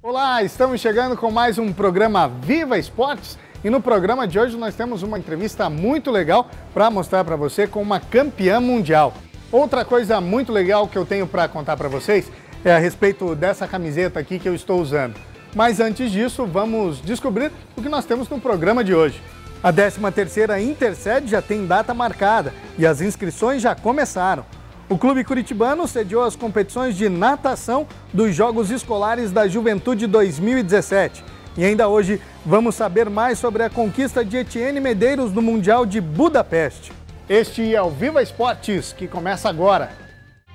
Olá, estamos chegando com mais um programa Viva Esportes e no programa de hoje nós temos uma entrevista muito legal para mostrar para você com uma campeã mundial. Outra coisa muito legal que eu tenho para contar para vocês é a respeito dessa camiseta aqui que eu estou usando. Mas antes disso, vamos descobrir o que nós temos no programa de hoje. A 13ª Interced já tem data marcada e as inscrições já começaram. O Clube Curitibano sediou as competições de natação dos Jogos Escolares da Juventude 2017. E ainda hoje vamos saber mais sobre a conquista de Etienne Medeiros no Mundial de Budapeste. Este é o Viva Esportes, que começa agora.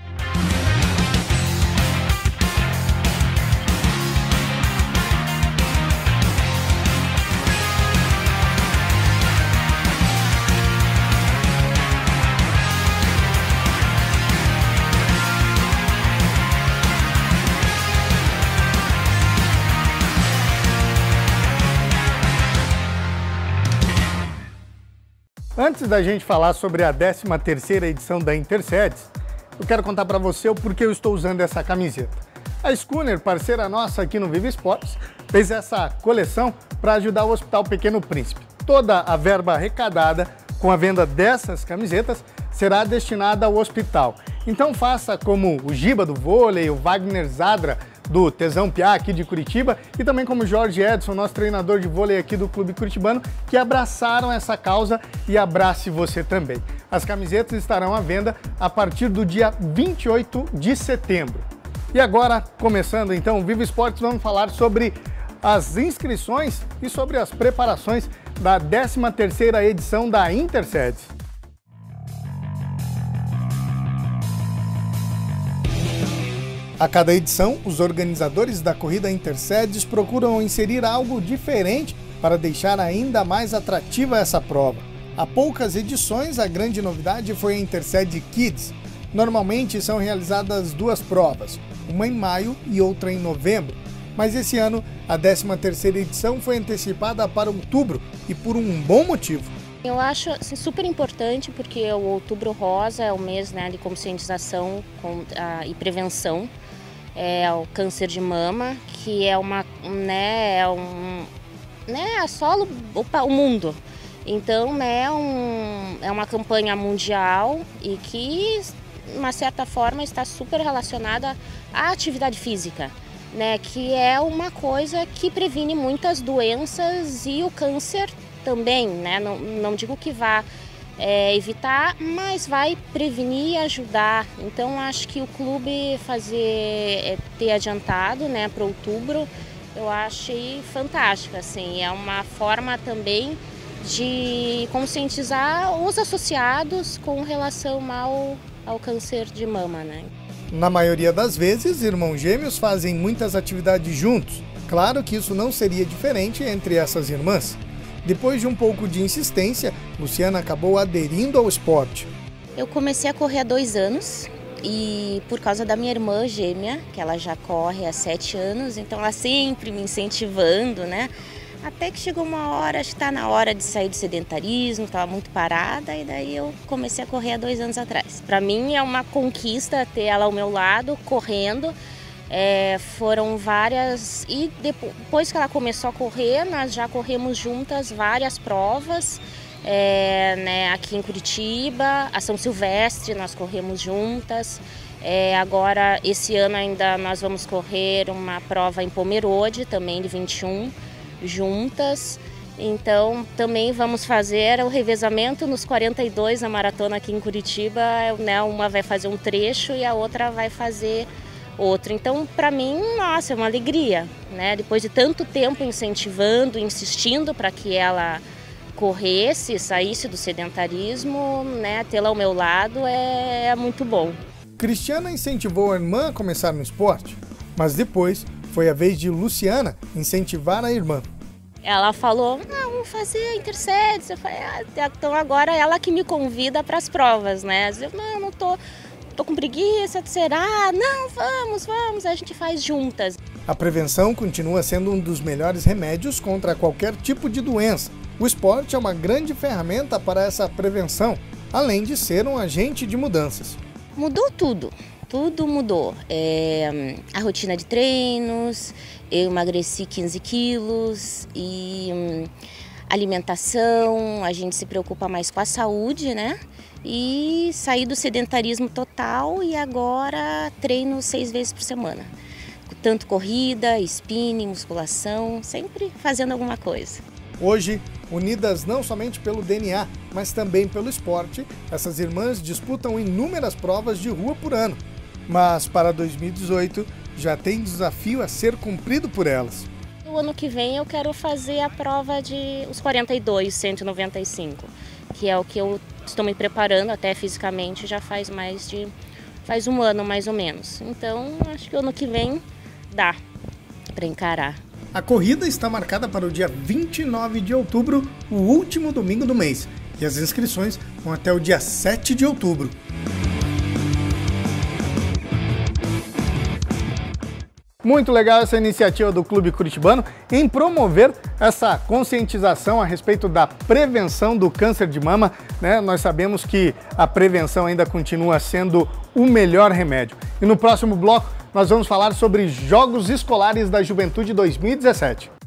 Antes da gente falar sobre a 13ª edição da Intercedes, eu quero contar para você o porquê eu estou usando essa camiseta. A Schooner, parceira nossa aqui no Viva Esportes, fez essa coleção para ajudar o Hospital Pequeno Príncipe. Toda a verba arrecadada com a venda dessas camisetas será destinada ao hospital. Então faça como o Giba do vôlei, o Wagner Zadra do Tesão Piá aqui de Curitiba e também como o Jorge Edson, nosso treinador de vôlei aqui do Clube Curitibano, que abraçaram essa causa e abrace você também. As camisetas estarão à venda a partir do dia 28 de setembro. E agora, começando então o Viva Esportes, vamos falar sobre as inscrições e sobre as preparações da 13ª edição da Intercedes. A cada edição, os organizadores da corrida Intercedes procuram inserir algo diferente para deixar ainda mais atrativa essa prova. Há poucas edições, a grande novidade foi a Interced Kids. Normalmente são realizadas duas provas, uma em maio e outra em novembro. Mas esse ano, a 13ª edição foi antecipada para outubro e por um bom motivo. Eu acho assim, super importante porque o Outubro Rosa é o mês, né, de conscientização e prevenção. O câncer de mama, que é assola o mundo. Então, é uma campanha mundial e que, de uma certa forma, está super relacionada à atividade física, né? Que é uma coisa que previne muitas doenças e o câncer também, né? Não digo que vá evitar, mas vai prevenir e ajudar. Então acho que o clube ter adiantado, né, para outubro, eu achei fantástico, assim, é uma forma também de conscientizar os associados com relação ao câncer de mama, né? Na maioria das vezes, irmãos gêmeos fazem muitas atividades juntos. Claro que isso não seria diferente entre essas irmãs. Depois de um pouco de insistência, Luciana acabou aderindo ao esporte. Eu comecei a correr há 2 anos e por causa da minha irmã gêmea, que ela já corre há 7 anos, então ela sempre me incentivando, né? Até que chegou uma hora, acho que está na hora de sair do sedentarismo, estava muito parada e daí eu comecei a correr há 2 anos atrás. Para mim é uma conquista ter ela ao meu lado, correndo. Foram várias, e depois que ela começou a correr, nós já corremos juntas várias provas, né, aqui em Curitiba, a São Silvestre nós corremos juntas, agora esse ano ainda nós vamos correr uma prova em Pomerode, também de 21, juntas. Então também vamos fazer o revezamento nos 42 na maratona aqui em Curitiba, né, uma vai fazer um trecho e a outra vai fazer outro. Então, para mim, nossa, é uma alegria, né? Depois de tanto tempo incentivando, insistindo para que ela corresse, saísse do sedentarismo, né? Tê-la ao meu lado é muito bom. Cristiana incentivou a irmã a começar no esporte, mas depois foi a vez de Luciana incentivar a irmã. Ela falou, vamos fazer Intercedes. Eu falei, então agora ela que me convida para as provas, né? Eu não tô com preguiça, será? Não, vamos, a gente faz juntas. A prevenção continua sendo um dos melhores remédios contra qualquer tipo de doença. O esporte é uma grande ferramenta para essa prevenção, além de ser um agente de mudanças. Mudou tudo. Tudo mudou. A rotina de treinos, eu emagreci 15 quilos e alimentação, a gente se preocupa mais com a saúde, né? E saí do sedentarismo total e agora treino 6 vezes por semana. Tanto corrida, spinning, musculação, sempre fazendo alguma coisa. Hoje, unidas não somente pelo DNA, mas também pelo esporte, essas irmãs disputam inúmeras provas de rua por ano. Mas para 2018 já tem desafio a ser cumprido por elas. O ano que vem eu quero fazer a prova de os 42, 195, que é o que eu estou me preparando até fisicamente já faz um ano mais ou menos. Então acho que o ano que vem dá para encarar. A corrida está marcada para o dia 29 de outubro, o último domingo do mês, e as inscrições vão até o dia 7 de outubro. Muito legal essa iniciativa do Clube Curitibano em promover essa conscientização a respeito da prevenção do câncer de mama, né? Nós sabemos que a prevenção ainda continua sendo o melhor remédio. E no próximo bloco nós vamos falar sobre Jogos Escolares da Juventude 2017.